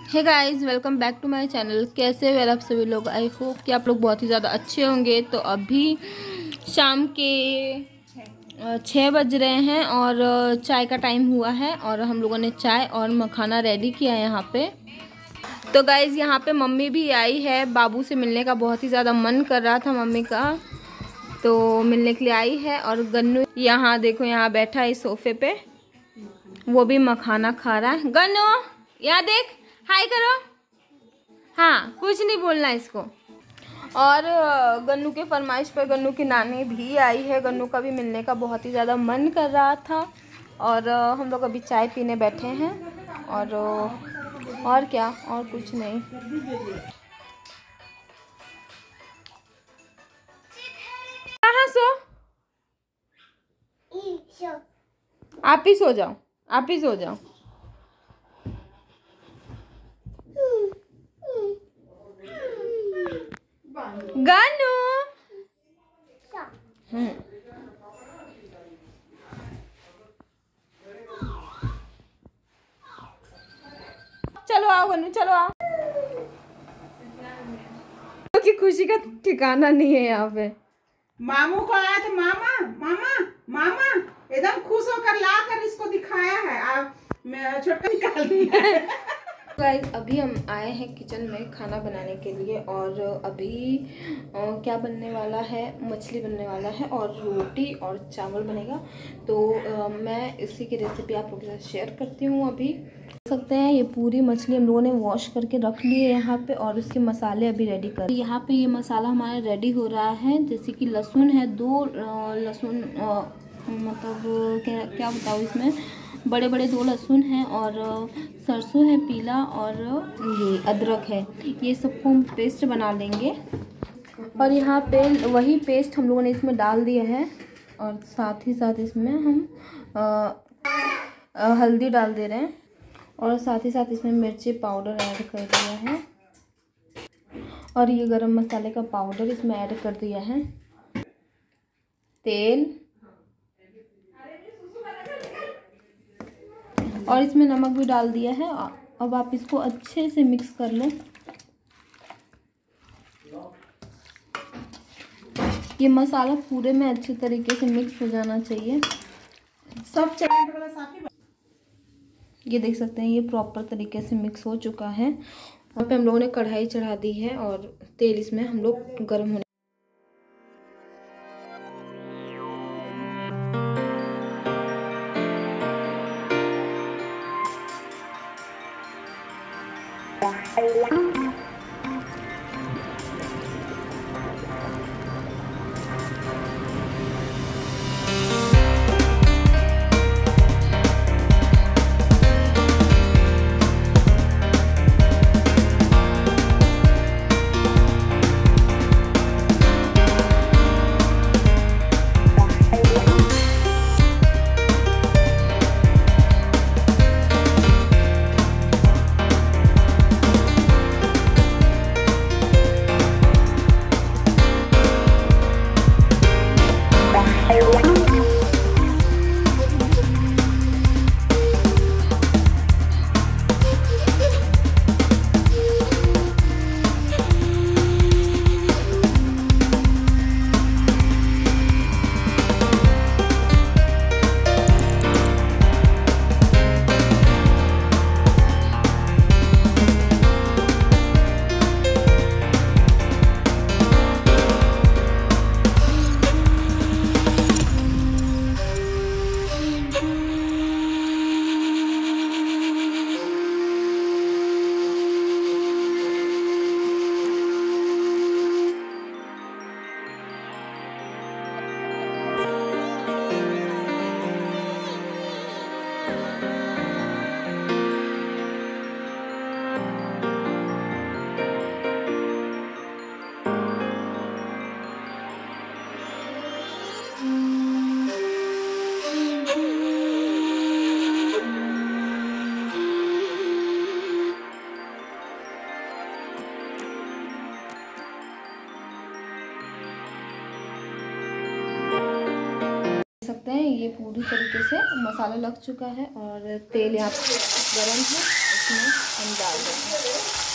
Hey guys, welcome back to my channel. कैसे हो आप सभी लोग? आई होप कि आप लोग बहुत ही ज़्यादा अच्छे होंगे। तो अभी शाम के 6 बज रहे हैं और चाय का टाइम हुआ है और हम लोगों ने चाय और मखाना रेडी किया है यहाँ पे। तो गाइस यहाँ पे मम्मी भी आई है। बाबू से मिलने का बहुत ही ज़्यादा मन कर रहा था मम्मी का, तो मिलने के लिए आई है। और गन्नू यहाँ देखो, यहाँ बैठा है इस सोफे पे, वो भी मखाना खा रहा है। गन्नू यहाँ देख, हाय करो। हाँ, कुछ नहीं बोलना इसको। और गन्नू के फरमाइश पर गन्नू की नानी भी आई है। गन्नू का भी मिलने का बहुत ही ज़्यादा मन कर रहा था और हम लोग अभी चाय पीने बैठे हैं। और क्या, और कुछ नहीं। कहाँ सो? आप ही सो जाओ, आप ही सो जाओ। गन्नू चलो आओ गन्नू, चलो आओ। की खुशी का ठिकाना नहीं है यहाँ पे। मामू को आया तो मामा मामा मामा एकदम खुश होकर लाकर इसको दिखाया है। छोटका निकाल दिया है। गाइस अभी हम आए हैं किचन में खाना बनाने के लिए और अभी क्या बनने वाला है, मछली बनने वाला है और रोटी और चावल बनेगा। तो मैं इसी की रेसिपी आप लोगों के साथ शेयर करती हूँ। अभी देख सकते हैं ये पूरी मछली हम लोगों ने वॉश करके रख ली है यहाँ पे और उसके मसाले अभी रेडी कर। यहाँ पे ये मसाला हमारा रेडी हो रहा है। जैसे कि लहसुन है, 2 लहसुन, मतलब क्या बताऊँ, इसमें बड़े बड़े 2 लहसुन हैं और सरसों है पीला और ये अदरक है। ये सबको हम पेस्ट बना लेंगे और यहाँ पे वही पेस्ट हम लोगों ने इसमें डाल दिया है और साथ ही साथ इसमें हम हल्दी डाल दे रहे हैं और साथ ही साथ इसमें मिर्ची पाउडर ऐड कर दिया है और ये गरम मसाले का पाउडर इसमें ऐड कर दिया है। तेल और इसमें नमक भी डाल दिया है। अब आप इसको अच्छे से मिक्स कर लो। ये मसाला पूरे में अच्छे तरीके से मिक्स हो जाना चाहिए। सब चैनल साथ। ये देख सकते हैं ये प्रॉपर तरीके से मिक्स हो चुका है। यहाँ पे हम लोगों ने कढ़ाई चढ़ा दी है और तेल इसमें हम लोग गर्म होने सकते हैं ये पूरी तरीके से मसाला लग चुका है और तेल यहाँ पर गर्म है। इसमें हम डाल देंगे।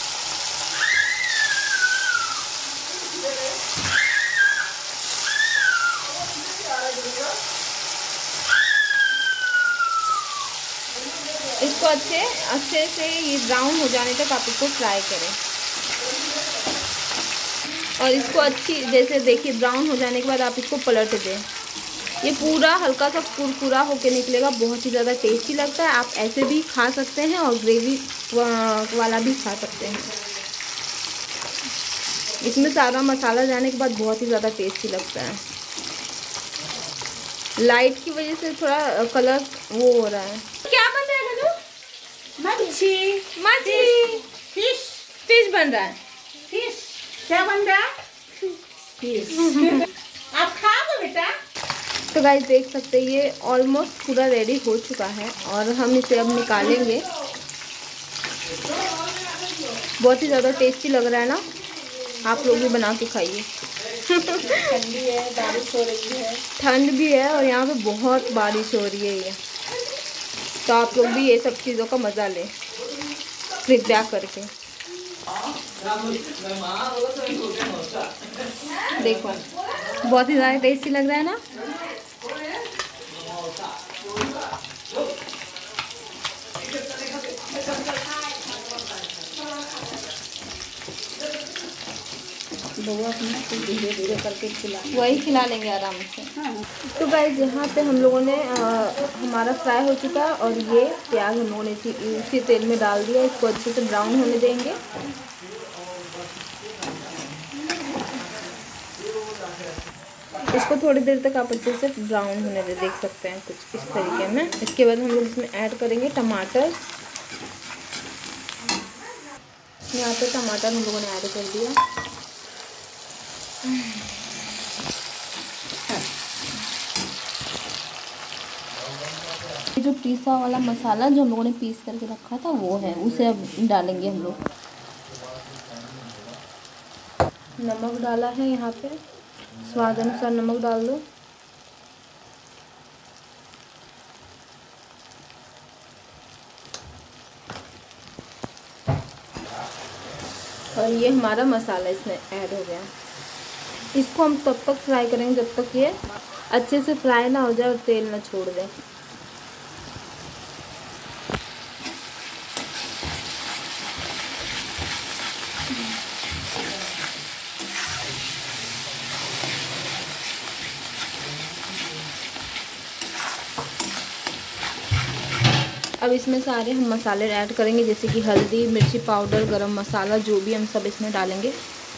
इसको अच्छे से ये ब्राउन हो जाने तक आप इसको फ्राई करें। और इसको जैसे देखिए ब्राउन हो जाने के बाद आप इसको पलट दें। ये पूरा हल्का सा कुरकुरा होके निकलेगा, बहुत ही ज़्यादा टेस्टी लगता है। आप ऐसे भी खा सकते हैं और ग्रेवी वाला भी खा सकते हैं। इसमें सारा मसाला जाने के बाद बहुत ही ज़्यादा टेस्टी लगता है। लाइट की वजह से थोड़ा कलर वो हो रहा है। क्या बन रहा है गनु? मछली फिश बन रहा है। फिश क्या बन रहा है? फिश। आप खाओगे बेटा? तो गाइस देख सकते हैं ये ऑलमोस्ट पूरा रेडी हो चुका है और हम इसे अब निकालेंगे। बहुत ही ज़्यादा टेस्टी लग रहा है ना, आप लोग भी बना के खाइए। ठंडी है, बारिश हो रही है। ठंड भी है और यहाँ पे बहुत बारिश हो रही है ये, तो आप लोग भी ये सब चीज़ों का मज़ा लें कृपया करके। देखो बहुत ही ज़्यादा टेस्टी लग रहा है ना। धीरे धीरे करके खिला, वही खिला लेंगे आराम से। हाँ। तो गाइस यहाँ पे हम लोगों ने हमारा फ्राई हो चुका है और ये प्याज हम लोगों ने इसी तेल में डाल दिया। इसको अच्छे से ब्राउन होने देंगे। इसको थोड़ी देर तक आप अच्छे से ब्राउन होने दे, देख सकते हैं कुछ इस तरीके में। इसके बाद हम लोग इसमें ऐड करेंगे टमाटर। यहाँ पे टमाटर हम लोगों ने ऐड कर दिया। जो पीसा वाला मसाला जो हम लोगों ने पीस करके रखा था वो है, उसे अब डालेंगे हम लोग। नमक डाला है यहाँ पे, स्वाद अनुसार नमक डाल दो। और ये हमारा मसाला इसमें ऐड हो गया। इसको हम तब तक फ्राई करेंगे जब तक ये अच्छे से फ्राई ना हो जाए और तेल ना छोड़ दे। अब इसमें सारे हम मसाले ऐड करेंगे, जैसे कि हल्दी, मिर्ची पाउडर, गरम मसाला, जो भी हम सब इसमें डालेंगे।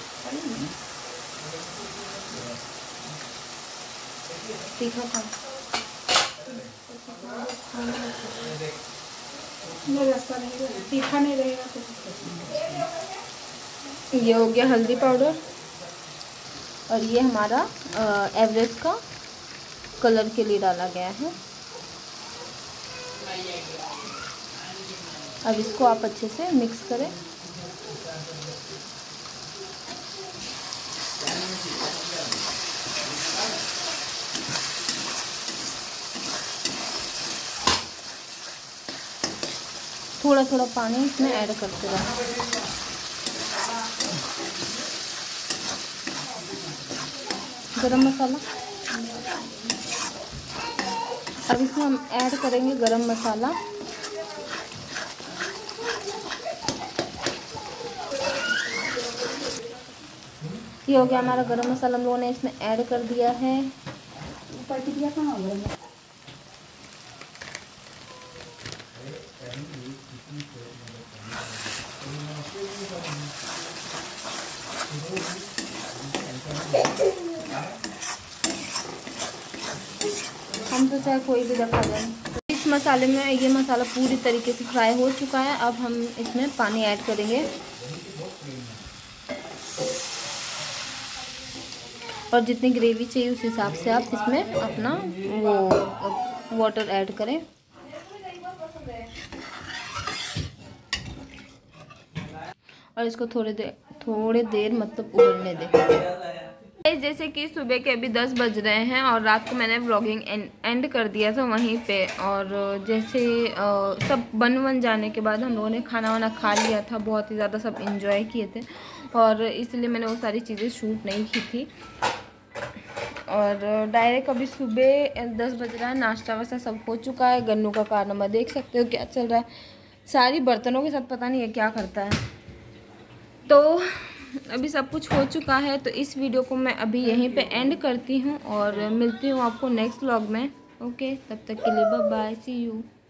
तीखा था तीखा नहीं रहेगा तो। ये हो गया हल्दी पाउडर और ये हमारा एवरेस्ट का कलर के लिए डाला गया है। अब इसको आप अच्छे से मिक्स करें। थोड़ा थोड़ा पानी इसमें ऐड करते रहें। गरम मसाला, अब इसमें हम ऐड करेंगे गरम मसाला। ये हो गया हमारा गरम मसाला, हम लोगों ने इसमें ऐड कर दिया है। ऊपर की दिया कहाँ हो गया? हम तो चाहे कोई भी रखा जाए। इस मसाले में ये मसाला पूरी तरीके से फ्राई हो चुका है। अब हम इसमें पानी ऐड करेंगे और जितनी ग्रेवी चाहिए उस हिसाब से आप इसमें अपना वो वाटर ऐड करें। और इसको थोड़ी देर मतलब उबलने दें। जैसे कि सुबह के अभी 10 बज रहे हैं और रात को मैंने व्लॉगिंग एंड कर दिया था वहीं पे। और जैसे सब बन जाने के बाद हम लोगों ने खाना वाना खा लिया था, बहुत ही ज़्यादा सब एंजॉय किए थे और इसलिए मैंने वो सारी चीज़ें शूट नहीं की थी। और डायरेक्ट अभी सुबह 10 बज रहा है, नाश्ता वास्ता सब हो चुका है। गन्नू का कारनामा देख सकते हो क्या चल रहा है, सारी बर्तनों के साथ पता नहीं है क्या करता है। तो अभी सब कुछ हो चुका है, तो इस वीडियो को मैं अभी यहीं पे एंड करती हूँ और मिलती हूँ आपको नेक्स्ट व्लॉग में। ओके, तब तक के लिए बाय बाय, सी यू।